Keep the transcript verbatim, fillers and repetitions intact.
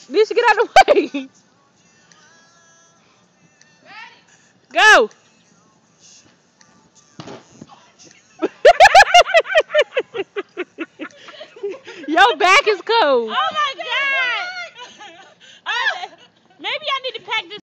Nisha, get out of the way. Go. Your back is cold. Oh my god! Uh, maybe I need to pack this.